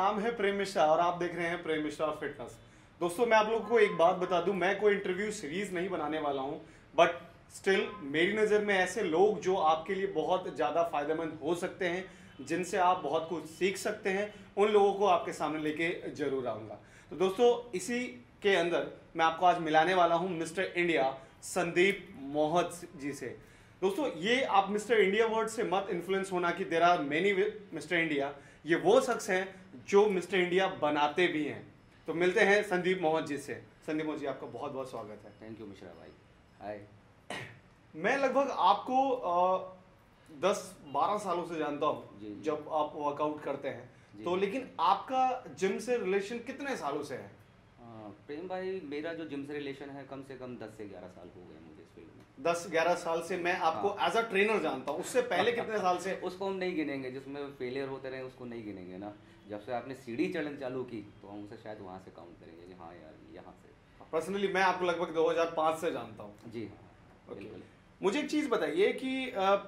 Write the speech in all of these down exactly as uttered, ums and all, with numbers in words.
नाम है प्रेम मिश्रा और आप देख रहे हैं प्रेम मिश्रा फिटनेस। दोस्तों मैं आप लोगों को एक बात बता दूं, मैं कोई इंटरव्यू सीरीज नहीं बनाने वाला हूं, बट स्टिल मेरी नज़र में ऐसे लोग जो आपके लिए बहुत ज़्यादा फायदेमंद हो सकते हैं, जिनसे आप बहुत कुछ सीख सकते हैं, उन लोगों को आपके सामने लेके जरूर आऊँगा। तो दोस्तों इसी के अंदर मैं आपको आज मिलाने वाला हूँ मिस्टर इंडिया संदीप मोहत जी से। दोस्तों ये आप मिस्टर इंडिया वर्ड से मत इन्फ्लुएंस होना कि there are many mister India. ये वो शख्स हैं जो मिस्टर इंडिया बनाते भी हैं। तो मिलते हैं संदीप मोहत जी से। संदीप मोहत जी, आपका बहुत बहुत स्वागत है। थैंक यू मिश्रा भाई। हाय। मैं लगभग आपको दस बारह सालों से जानता हूँ जब आप वर्कआउट करते हैं, तो लेकिन आपका जिम से रिलेशन कितने सालों से है? प्रेम भाई, मेरा जो जिम से रिलेशन है कम से कम दस से ग्यारह साल हो गए मुझे इस फील्ड में। दस ग्यारह साल से मैं आपको एज अ ट्रेनर जानता हूँ। उससे पहले कितने साल से? उसको हम नहीं गिनेंगे, जिसमें फेलियर होते रहे उसको नहीं गिनेंगे ना। जब से आपने सीढ़ी चढ़न चालू की तो हम उसे शायद वहाँ से काउंट करेंगे कि हाँ यार यहाँ से। पर्सनली मैं आपको लगभग दो हज़ार पाँच से जानता हूँ। जी हाँ, बिल्कुल। मुझे एक चीज़ बताइए कि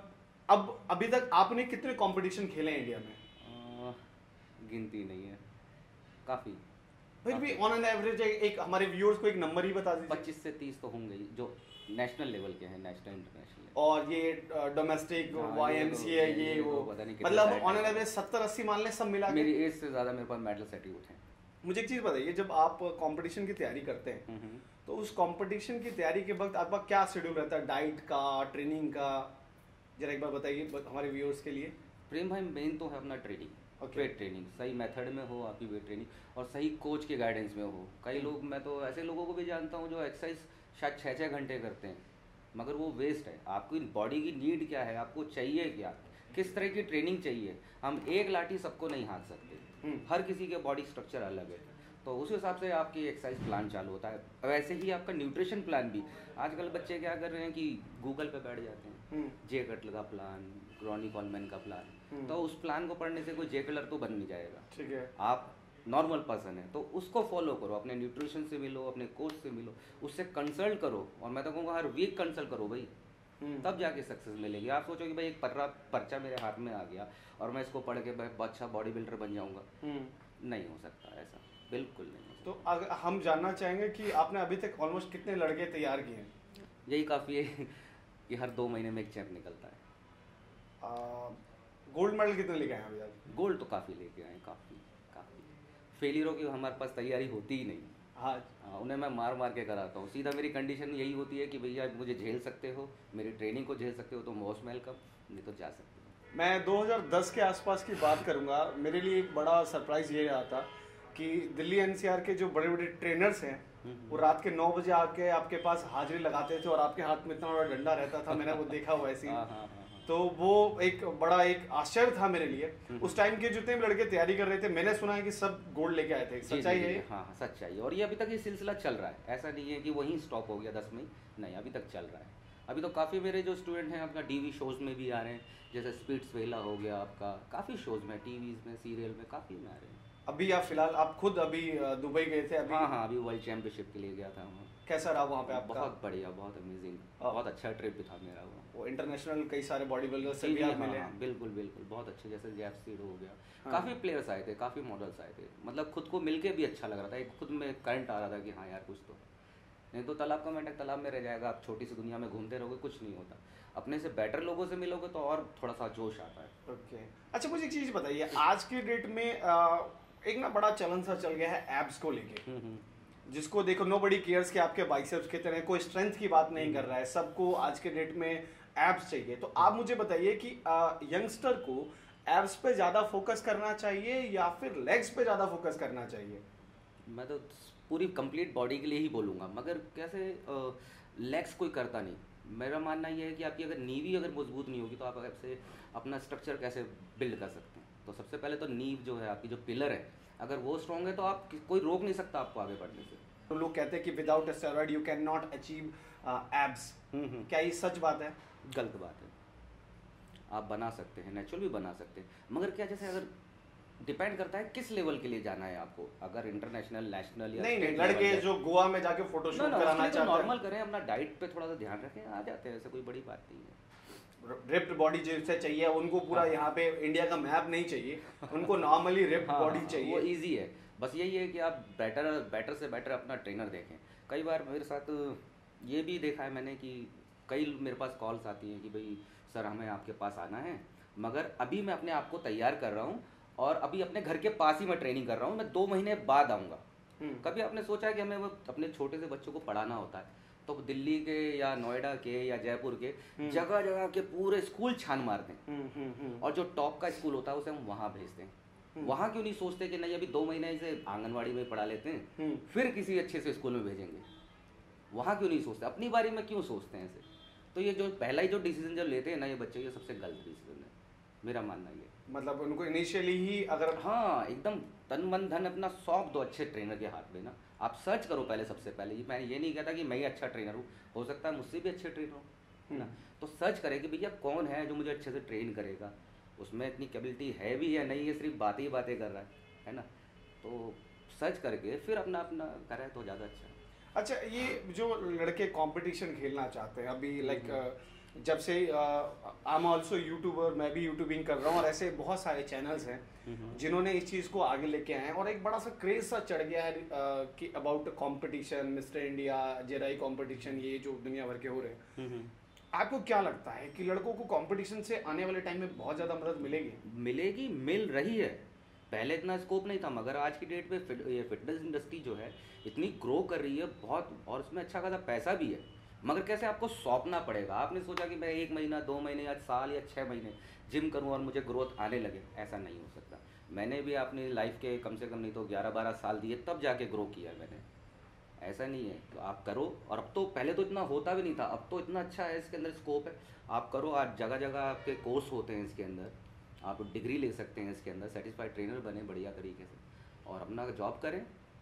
अब अभी तक आपने कितने कंपटीशन खेले हैं इंडिया में? आ, गिनती नहीं है, काफ़ी। फिर भी ऑन एन एवरेज एक हमारे व्यूअर्स को एक नंबर ही बता दीजिए। पच्चीस से तीस तो होंगे जो नेशनल लेवल के हैं, नेशनल इंटरनेशनल। और ये डोमेस्टिक वाईएमसीए ये वो मतलब ऑन एन एवरेज सत्तर अस्सी मान ले सब मिला। मेरी एज से ज़्यादा मेरे पास मेडल सर्टिफिकेट हैं। मुझे एक चीज़ बताइए, जब आप कंपटीशन की तैयारी करते हैं तो उस कंपटीशन की तैयारी के वक्त आपका क्या शेड्यूल रहता है, डाइट का, ट्रेनिंग का? जरा एक बार बताइए हमारे व्यूअर्स के लिए। प्रेम भाई, मेन तो है अपना ट्रेनिंग। okay. वेट ट्रेनिंग सही मेथड में हो आपकी, वेट ट्रेनिंग और सही कोच के गाइडेंस में हो। कई लोग, मैं तो ऐसे लोगों को भी जानता हूँ जो एक्सरसाइज शायद छः छः घंटे करते हैं, मगर वो वेस्ट है। आपकी बॉडी की नीड क्या है, आपको चाहिए क्या, किस तरह की ट्रेनिंग चाहिए। हम एक लाठी सबको नहीं हाँक सकते, हर किसी के बॉडी स्ट्रक्चर अलग है, तो उस हिसाब से आपकी एक्सरसाइज प्लान चालू होता है। वैसे ही आपका न्यूट्रिशन प्लान भी। आजकल बच्चे क्या कर रहे हैं कि गूगल पे बैठ जाते हैं, जे कटल का प्लान, क्रॉनी कॉलमैन का प्लान, तो उस प्लान को पढ़ने से कोई जे कलर तो बन नहीं जाएगा। ठीक है, आप नॉर्मल पर्सन है तो उसको फॉलो करो, अपने न्यूट्रिशन से मिलो, अपने कोच से मिलो, उससे कंसल्ट करो। और मैं तो कहूँगा हर वीक कंसल्ट करो भाई, तब जाके सक्सेस मिलेगी। आप सोचो कि भाई एक पर्रा पर्चा मेरे हाथ में आ गया और मैं इसको पढ़ के भाई अच्छा बॉडी बिल्डर बन जाऊँगा, नहीं हो सकता ऐसा, बिल्कुल नहीं। तो अगर हम जानना चाहेंगे कि आपने अभी तक ऑलमोस्ट कितने लड़के तैयार किए हैं? यही काफ़ी है कि हर दो महीने में एक चैंप निकलता है। गोल्ड मेडल कितने लेके आए हैं अभी? गोल्ड तो काफ़ी लेके आए, काफ़ी काफ़ी। फेलियरों की हमारे पास तैयारी होती ही नहीं। हाँ, हाँ, उन्हें मैं मार मार के कराता हूँ। सीधा मेरी कंडीशन यही होती है कि भैया मुझे झेल सकते हो, मेरी ट्रेनिंग को झेल सकते हो तो मोस्ट वेलकम, नहीं तो जा सकते हो। मैं दो हज़ार दस के आसपास की बात करूँगा। मेरे लिए एक बड़ा सरप्राइज ये रहा था कि दिल्ली एनसीआर के जो बड़े बड़े ट्रेनर्स हैं वो रात के नौ बजे आके आपके पास हाजिरी लगाते थे और आपके हाथ में इतना बड़ा डंडा रहता था। मैंने वो देखा हुआ ऐसे ही, तो वो एक बड़ा एक आश्चर्य था मेरे लिए। उस टाइम के जितने भी लड़के तैयारी कर रहे थे, मैंने सुना है कि सब गोल्ड लेके आए थे। सच्चाई है? हाँ हाँ, सच्चाई। और ये अभी तक ये सिलसिला चल रहा है, ऐसा नहीं है कि वहीं स्टॉप हो गया दस में, नहीं, अभी तक चल रहा है। अभी तो काफ़ी मेरे जो स्टूडेंट हैं अपना टीवी शोज़ में भी आ रहे हैं, जैसे स्पिट्स वेला हो गया आपका, काफ़ी शोज़ में, टीवीज़ में, सीरियल में काफ़ी में आ रहे हैं। अभी आप फिलहाल आप खुद अभी दुबई गए थे अभी? हाँ हाँ, अभी वर्ल्ड चैंपियनशिप के लिए गया था वहाँ। कैसा रहा वहाँ पे आपका? बहुत बढ़िया, बहुत अमेजिंग, बहुत अच्छा ट्रिप भी था मेरा वो। वो इंटरनेशनल कई सारे बॉडी बिल्डर से भी आप मिले? हाँ, बिल्कुल बिल्कुल, बहुत अच्छे, जैसे जैफ सीड हो गया, हाँ। काफ़ी प्लेयर्स आए थे, काफ़ी मॉडल्स आए थे, मतलब खुद को मिलके भी अच्छा लग रहा था। एक खुद में करंट आ रहा था कि हाँ यार कुछ तो, नहीं तो तालाब का मेंढक तालाब में रह जाएगा। आप छोटी सी दुनिया में घूमते रहोगे, कुछ नहीं होता। अपने से बेटर लोगों से मिलोगे तो और थोड़ा सा जोश आता है। ओके, अच्छा मुझे एक चीज़ बताइए, आज के डेट में आ, एक ना बड़ा चलन सा चल गया है एब्स को लेके, जिसको देखो नो बडी केयर्स के आपके बाइसेप्स कितने हैं, कोई स्ट्रेंथ की बात नहीं कर रहा है, सबको आज के डेट में एब्स चाहिए। तो आप मुझे बताइए कि यंगस्टर को एब्स पे ज़्यादा फोकस करना चाहिए या फिर लेग्स पे ज़्यादा फोकस करना चाहिए? मैं तो पूरी कंप्लीट बॉडी के लिए ही बोलूँगा, मगर कैसे लेग्स कोई करता नहीं। मेरा मानना ये है कि आपकी अगर नीवी अगर मजबूत नहीं होगी तो आप ऐसे अपना स्ट्रक्चर कैसे बिल्ड कर सकते हैं। तो सबसे पहले तो नीव जो है आपकी, जो पिलर है, अगर वो स्ट्रॉन्ग है तो आप कोई रोक नहीं सकता आपको आगे बढ़ने से। तो लोग कहते हैं कि without steroid you can not achieve abs, क्या ये सच बात है? गलत बात है। आप बना सकते हैं, नेचुरल भी बना सकते हैं, मगर क्या जैसे अगर डिपेंड करता है किस लेवल के लिए जाना है आपको। अगर इंटरनेशनल, नेशनल या नहीं नहीं, लड़के जो गोवा में जाके फोटोशूट कराना चाहते हैं, नॉर्मल करें, अपना डाइट पे थोड़ा सा ध्यान रखें, आ जाते हैं, ऐसे कोई बड़ी बात नहीं है। रिप्ड बॉडी जैसे चाहिए उनको, पूरा हाँ। यहाँ पे इंडिया का मैप नहीं चाहिए उनको, नॉर्मली रिप्ड हाँ, बॉडी हाँ, चाहिए। वो इजी है, बस यही है कि आप बेटर बेटर से बेटर अपना ट्रेनर देखें। कई बार मेरे साथ ये भी देखा है मैंने कि कई मेरे पास कॉल्स आती हैं कि भाई सर हमें आपके पास आना है, मगर अभी मैं अपने आप को तैयार कर रहा हूँ और अभी अपने घर के पास ही मैं ट्रेनिंग कर रहा हूँ, मैं दो महीने बाद आऊँगा। कभी आपने सोचा कि हमें वो अपने छोटे से बच्चों को पढ़ाना होता है तो दिल्ली के या नोएडा के या जयपुर के जगह जगह के पूरे स्कूल छान मारते हैं, और जो टॉप का स्कूल होता है उसे हम वहाँ भेजते हैं। वहाँ क्यों नहीं सोचते कि नहीं अभी दो महीने इसे आंगनवाड़ी में पढ़ा लेते हैं फिर किसी अच्छे से स्कूल में भेजेंगे? वहाँ क्यों नहीं सोचते, अपनी बारे में क्यों सोचते हैं ऐसे? तो ये जो पहला ही जो डिसीजन जो लेते हैं ना ये बच्चे, ये सबसे गलत डिसीजन है, मेरा मानना ये। मतलब उनको इनिशियली ही अगर, हाँ एकदम तन मन धन अपना सौंप दो अच्छे ट्रेनर के हाथ में ना। आप सर्च करो पहले, सबसे पहले ये मैं ये नहीं कहता कि मैं ही अच्छा ट्रेनर हूँ, हो सकता है मुझसे भी अच्छे ट्रेनर हो, है ना। तो सर्च करें कि भैया कौन है जो मुझे अच्छे से ट्रेन करेगा, उसमें इतनी कैपेबिलिटी है भी या नहीं है, सिर्फ बातें ही बातें कर रहा है है ना। तो सर्च करके फिर अपना अपना करें तो ज़्यादा अच्छा है। अच्छा ये जो लड़के कंपटीशन खेलना चाहते हैं अभी, लाइक जब से आई एम आल्सो यूट्यूबर, मैं भी यूट्यूबिंग कर रहा हूँ, और ऐसे बहुत सारे चैनल्स हैं जिन्होंने इस चीज़ को आगे लेके आए हैं, और एक बड़ा सा क्रेज सा चढ़ गया है uh, कि अबाउट कंपटीशन, मिस्टर इंडिया, जेराई कंपटीशन, ये जो दुनिया भर के हो रहे हैं। आपको क्या लगता है कि लड़कों को कंपटीशन से आने वाले टाइम में बहुत ज़्यादा मदद मिलेगी? मिलेगी, मिल रही है। पहले इतना स्कोप नहीं था, मगर आज की डेट में फिट, ये फिटनेस इंडस्ट्री जो है इतनी ग्रो कर रही है बहुत, और उसमें अच्छा खासा पैसा भी है। मगर कैसे आपको सौंपना पड़ेगा। आपने सोचा कि मैं एक महीना, दो महीने या साल या छः महीने जिम करूं और मुझे ग्रोथ आने लगे, ऐसा नहीं हो सकता। मैंने भी अपनी लाइफ के कम से कम नहीं तो ग्यारह बारह साल दिए तब जाके ग्रो किया मैंने, ऐसा नहीं है। तो आप करो, और अब तो पहले तो इतना होता भी नहीं था, अब तो इतना अच्छा है, इसके अंदर स्कोप है। आप करो, आज जगह जगह आपके कोर्स होते हैं इसके अंदर, आप डिग्री ले सकते हैं इसके अंदर, सेटिस्फाइड ट्रेनर बने बढ़िया तरीके से और अपना जॉब करें।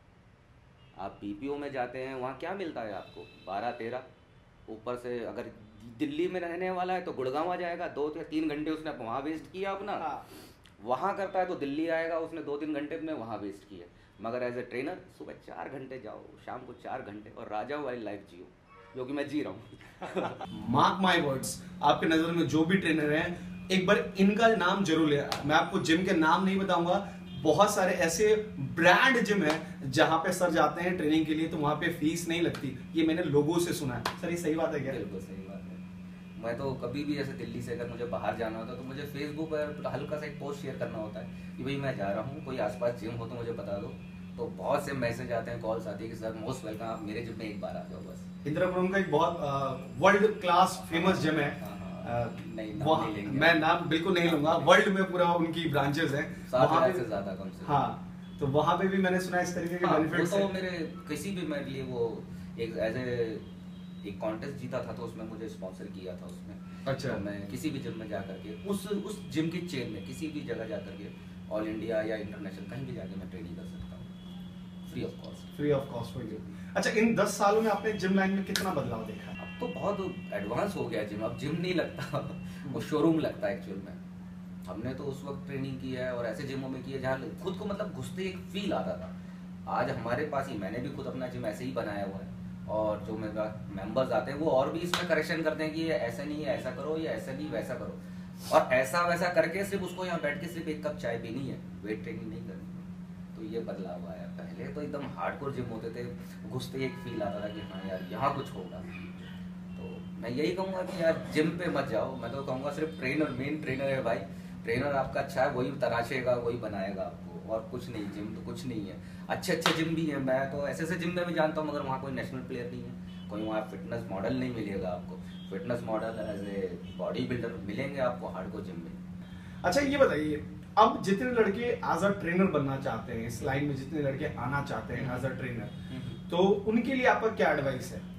आप पीपीओ में जाते हैं, वहाँ क्या मिलता है आपको? बारह तेरह, ऊपर से अगर दिल्ली में रहने वाला है तो गुड़गांव आ जाएगा, दो या तीन घंटे उसने वहाँ वेस्ट किया अपना। हाँ। वहाँ करता है तो दिल्ली आएगा, उसने दो तीन घंटे अपने वहाँ वेस्ट किया। मगर एज ए ट्रेनर सुबह चार घंटे जाओ, शाम को चार घंटे, और राजाओं वाली लाइफ जियो, जो कि मैं जी रहा हूँ। मार्क माई वर्ड्स, आपके नज़र में जो भी ट्रेनर हैं एक बार इनका नाम जरूर ले। मैं आपको जिम के नाम नहीं बताऊंगा, बहुत सारे ऐसे ब्रांड जिम है जहां पे सर जाते हैं ट्रेनिंग के लिए तो वहां पे फीस नहीं लगती, ये मैंने लोगों से सुना है। सर ये सही बात है क्या? बिल्कुल सही बात है। मैं तो कभी भी ऐसे दिल्ली से अगर मुझे बाहर जाना होता है तो मुझे फेसबुक पर हल्का सा एक पोस्ट शेयर करना होता है कि भाई मैं जा रहा हूँ, कोई आसपास जिम हो तो मुझे बता दो। तो बहुत से मैसेज आते हैं, कॉल्स आती है कि सर मोस्ट वेलकम, आप मेरे जिम में एक बार आ जाओ बस। इंदिरापुरम का एक बहुत वर्ल्ड क्लास फेमस जिम है, नहीं नाम वहाँ नहीं लेंगे, मैं नाम बिल्कुल नहीं लूंगा, वर्ल्ड में पूरा उनकी ब्रांचेस हैं वहाँ पे से ज्यादा कम से। हाँ, तो वहाँ पे भी मैंने सुना इस तरीके के हाँ, बेनिफिट्स वो तो मेरे किसी भी मेरे लिए वो एक एज ए एक कॉन्टेस्ट जीता था तो उसमें मुझे स्पॉन्सर किया था उसमें। अच्छा। तो मैं किसी भी जिम में जा करके उस उस जिम की चेन में किसी भी जगह जा करके ऑल इंडिया या इंटरनेशनल कहीं भी जाके मैं ट्रेनिंग कर सकता हूँ free of cost. Free of cost for you. अच्छा, इन दस सालों में आपने जिम लाइन में कितना बदलाव देखा? अब तो बहुत एडवांस हो गया जिम, अब जिम नहीं लगता वो शोरूम लगता है एक्चुअल में। हमने तो उस वक्त ट्रेनिंग की है और ऐसे जिमों में की है जहाँ खुद को मतलब घुसते एक फील आता था। आज हमारे पास ही, मैंने भी खुद अपना जिम ऐसे ही बनाया हुआ है और जो मेरे मेंबर्स आते हैं वो और भी इसमें करेक्शन करते हैं कि ये ऐसा नहीं है, ऐसा करो, या ऐसा नहीं वैसा करो, और ऐसा वैसा करके सिर्फ उसको यहाँ बैठ के सिर्फ एक कप चाय पीनी है, वेट ट्रेनिंग नहीं करनी। तो ये बदलाव आया। पहले तो एकदम हार्डकोर जिम होते थे, घुसते एक फील आता था कि हाँ यार यहाँ कुछ होगा। तो मैं यही कहूँगा कि यार जिम पे मत जाओ, मैं तो कहूँगा सिर्फ ट्रेनर, मेन ट्रेनर है भाई, ट्रेनर आपका अच्छा है, वही तराशेगा, वही बनाएगा आपको, और कुछ नहीं। जिम तो कुछ नहीं है, अच्छे अच्छे जिम भी हैं, मैं तो ऐसे ऐसे जिम में भी जानता हूँ, मगर वहाँ कोई नेशनल प्लेयर नहीं है, कोई वहाँ फिटनेस मॉडल नहीं मिलेगा आपको। Fitness model as a body builder मिलेंगे आपको हार्डकोर जिम में। अच्छा ये बताइए, अब जितने लड़के एज अ ट्रेनर बनना चाहते हैं, इस लाइन में जितने लड़के आना चाहते हैं एज अ ट्रेनर, तो उनके लिए आपका क्या एडवाइस है?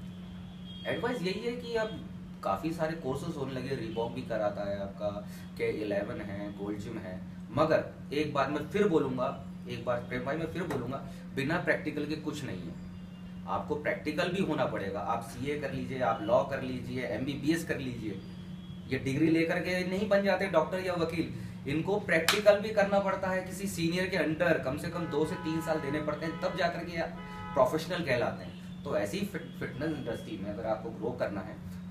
एडवाइस यही है कि अब काफ़ी सारे कोर्सेज होने लगे, रिबॉक भी कराता है आपका, के इलेवन है, गोल्ड जिम है, मगर एक बात मैं फिर बोलूँगा, एक बार प्रेम भाई मैं फिर बोलूँगा, बिना प्रैक्टिकल के कुछ नहीं है। आपको प्रैक्टिकल भी होना पड़ेगा। आप सीए कर लीजिए, आप लॉ कर लीजिए, एमबीबीएस कर लीजिए, ये डिग्री लेकर के नहीं बन जाते डॉक्टर या वकील, इनको प्रैक्टिकल भी करना पड़ता है किसी सीनियर के अंडर, कम से कम दो से तीन साल देने पड़ते हैं, तब जाकर के प्रोफेशनल कहलाते हैं। तो ऐसी फिट, फिटनेस इंडस्ट्री में अगर आपको ग्रो करना है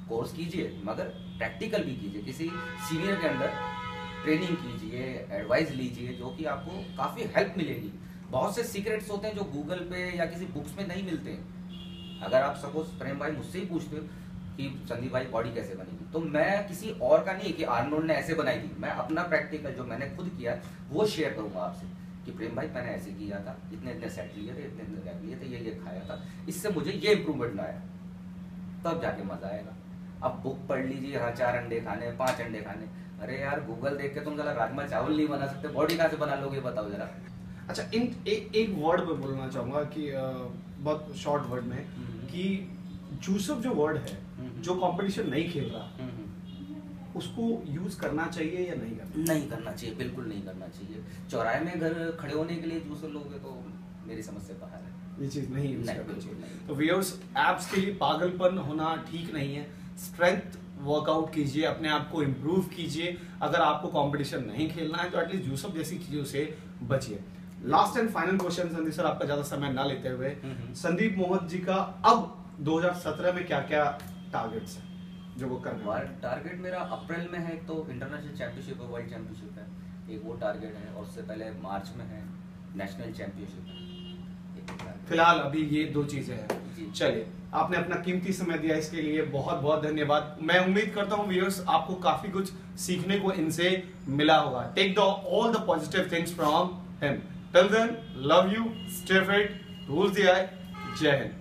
कोर्स कीजिए मगर प्रैक्टिकल भी कीजिए, किसी सीनियर के अंडर ट्रेनिंग कीजिए, एडवाइस लीजिए, जो कि आपको काफ़ी हेल्प मिलेगी। बहुत से सीक्रेट्स होते हैं जो गूगल पे या किसी बुक्स में नहीं मिलते हैं। अगर आप सपोज प्रेम भाई मुझसे ही पूछते हो कि संदीप भाई बॉडी कैसे बनेगी, तो मैं किसी और का नहीं कि आर्नोल्ड ने ऐसे बनाई थी, मैं अपना प्रैक्टिकल जो मैंने खुद किया वो शेयर करूंगा आपसे कि प्रेम भाई मैंने ऐसे किया था, इतने इतने सेट लिए थे, इतने इतने रैप लिए थे, ये ये खाया था, इससे मुझे ये इंप्रूवमेंट आया, तब जाके मजा आएगा। अब बुक पढ़ लीजिए, हाँ चार अंडे खाने, पांच अंडे खाने, अरे यार गूगल देख के तुम जरा राजमा चावल नहीं बना सकते, बॉडी कहाँ से बना लोगे बताओ जरा। अच्छा, इन ए, एक वर्ड में बोलना चाहूंगा कि आ, बहुत शॉर्ट वर्ड में कि जूसफ जो वर्ड है, जो कंपटीशन नहीं खेल रहा, उसको यूज करना चाहिए या नहीं करना? नहीं करना चाहिए, बिल्कुल नहीं करना चाहिए। चौराहे में घर खड़े होने के लिए जूसर लोगे तो मेरी समझ से बाहर है, ये चीज नहीं यूज करना बिल्कुल चाहिए। नहीं। तो व्यूअर्स, एब्स के लिए पागलपन होना ठीक नहीं है। स्ट्रेंथ वर्कआउट कीजिए, अपने आप को इम्प्रूव कीजिए। अगर आपको कंपटीशन नहीं खेलना है तो एटलीस्ट जूसफ जैसी चीजों से बचिए। Last and final question Sandeep sir, आपका ज्यादा समय ना लेते हुए, संदीप मोहन जी का अब दो हज़ार सत्रह में क्या क्या टारगेट्स हैं जो वो करने वाले हैं? टारगेट मेरा अप्रैल में है, तो इंटरनेशनल चैंपियनशिप है, वर्ल्ड चैंपियनशिप है, एक वो टारगेट है, और उससे पहले मार्च में है नेशनल चैंपियनशिप है। फिलहाल अभी ये दो चीजें हैं। चलिए, आपने अपना कीमती समय दिया, इसके लिए बहुत बहुत धन्यवाद। मैं उम्मीद करता हूँ व्यूअर्स आपको काफी कुछ सीखने को इनसे मिला होगा। Take the all the positive things from him. Till then, love you, stay fit, rules the eye, जय हिंद।